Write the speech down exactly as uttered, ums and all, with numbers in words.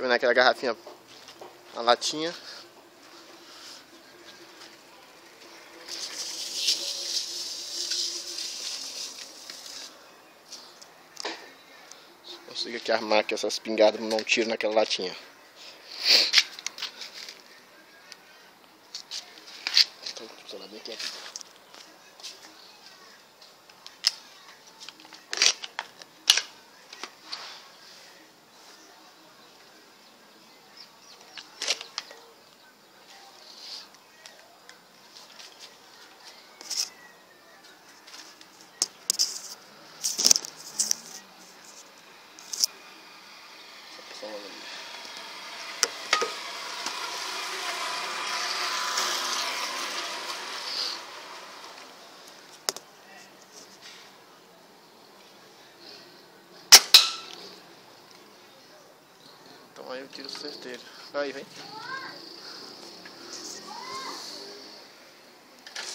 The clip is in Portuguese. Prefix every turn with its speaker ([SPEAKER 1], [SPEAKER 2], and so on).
[SPEAKER 1] Tá vendo aquela garrafinha, a latinha? Consigo aqui armar que essas pingadas não dão tiro naquela latinha. Então, sei lá, bem quieto. Então aí eu tiro certeiro. Aí, vem.